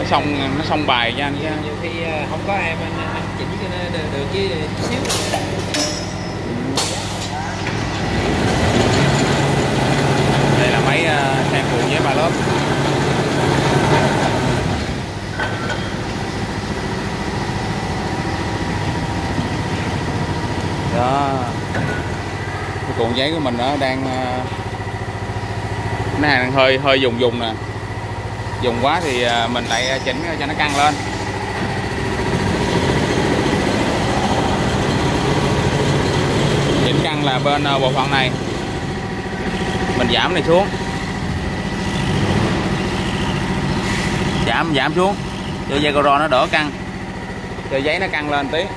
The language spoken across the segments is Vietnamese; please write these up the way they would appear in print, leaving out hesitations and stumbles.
nó xong bài cho anh chứ. Nhiều khi không có em anh chỉnh cho nó được chứ xíu. Đây là máy sang cuộn với 3 lớp. Đó, cái cuộn giấy của mình nó đang nó đang hơi dùng nè, dùng quá thì mình lại chỉnh cho nó căng lên. Chỉnh căng là bên bộ phận này mình giảm này xuống, giảm xuống cho dây cô rô nó đỡ căng, cho giấy nó căng lên tí,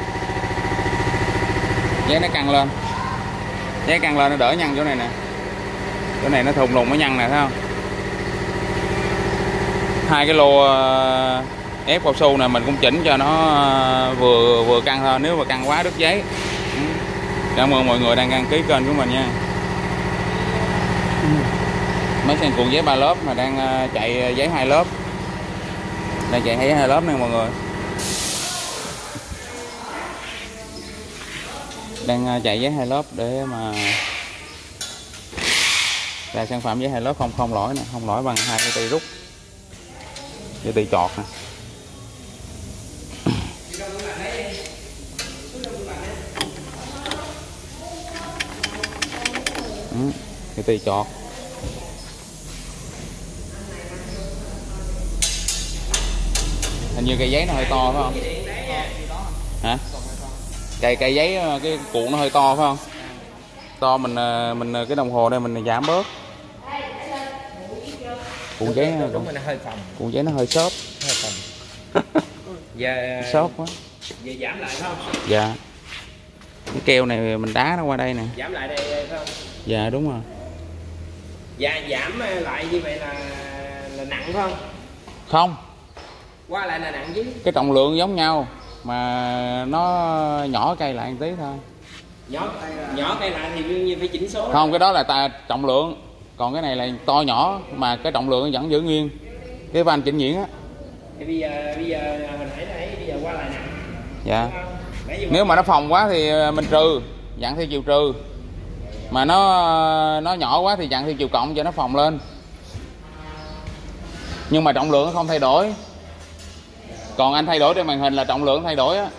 giấy nó căng lên, giấy căng lên nó đỡ nhăn chỗ này nè, chỗ này nó thùng lùng nó nhăn nè, thấy không? Hai cái lô ép cao su này mình cũng chỉnh cho nó vừa căng thôi, nếu mà căng quá đứt giấy. Cảm ơn mọi người đang đăng ký kênh của mình nha. Máy sang cuộn giấy 3 lớp mà đang chạy giấy 2 lớp, đang chạy giấy 2 lớp nè mọi người, đang chạy giấy 2 lớp để mà ra sản phẩm giấy 2 lớp không lỗi nè, không lỗi bằng 2 cái tì rút, cái tì chọt nè. Cái tì chọt. Hình như cây giấy nó hơi to phải không? Hả? Cây giấy cái cuộn nó hơi to phải không? To mình cái đồng hồ đây mình giảm bớt. Cuộn giấy cuộn giấy nó hơi xốp. Xốp quá. Giờ giảm lại phải không? Dạ. Cái keo này mình đá nó qua đây nè. Giảm lại đây phải không? Dạ đúng rồi. Dạ giảm lại như vậy là nặng phải không? Không. Qua lại là nặng chứ. Cái trọng lượng giống nhau mà nó nhỏ cây lại một tí thôi. Nhỏ cây lại thì đương nhiên phải chỉnh số. Không, cái đó là trọng lượng, còn cái này là to nhỏ mà cái trọng lượng vẫn giữ nguyên. Cái van chỉnh nhuyễn á. Thì bây giờ hồi nãy bây giờ qua lại nặng. Dạ. Nếu mà nó phồng quá thì mình trừ, dặn theo chiều trừ. Mà nó nhỏ quá thì dặn theo chiều cộng cho nó phồng lên. Nhưng mà trọng lượng nó không thay đổi. Còn anh thay đổi trên màn hình là trọng lượng thay đổi á.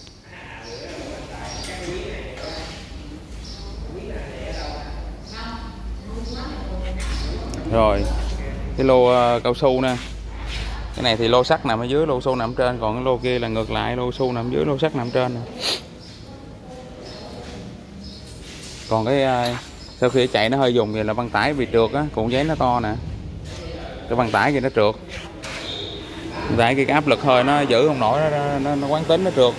Rồi, cái lô cao su nè. Cái này thì lô sắt nằm ở dưới, lô su nằm trên, còn cái lô kia là ngược lại, lô su nằm dưới, lô sắt nằm trên nè. Còn cái sau khi chạy nó hơi dùng vậy là băng tải bị trượt á, cuộn giấy nó to nè. Cái băng tải kia nó trượt. Tại cái áp lực hơi nó giữ không nổi, nó quán tính nó trượt.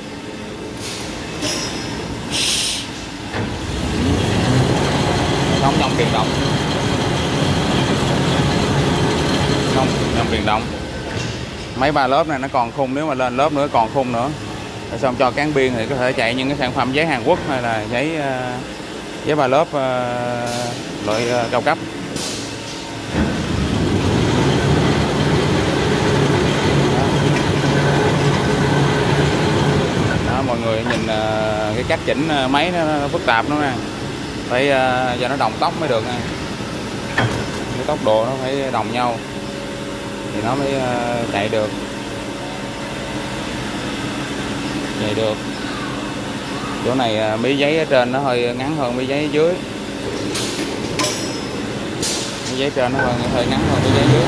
Không trong truyền động. Không trong truyền động. Máy 3 lớp này nó còn khung, nếu mà lên lớp nữa còn khung nữa. Rồi xong cho cán biên thì có thể chạy những cái sản phẩm giấy Hàn Quốc hay là giấy 3 lớp loại cao cấp. Đó, mọi người nhìn cái cách chỉnh máy nó phức tạp nữa nè, phải cho nó đồng tốc mới được nha. Cái tốc độ nó phải đồng nhau thì nó mới chạy được. Chỗ này mí giấy ở trên nó hơi ngắn hơn mí giấy ở dưới. Mí giấy trên nó hơi ngắn hơn mí giấy dưới.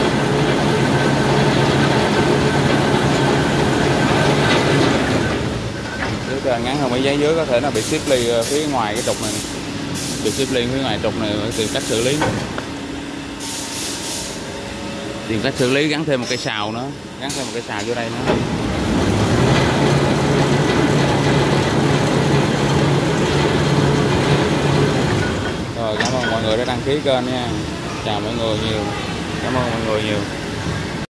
Dưới trên ngắn hơn mí giấy dưới, có thể nó bị xếp ly phía ngoài cái trục này. Bị xếp ly phía ngoài trục này, tìm cách xử lý. Tìm cách xử lý, gắn thêm một cây sào nữa, gắn thêm một cây sào vô đây nữa. Rồi, cảm ơn mọi người đã đăng ký kênh nha. Chào mọi người nhiều. Cảm ơn mọi người nhiều.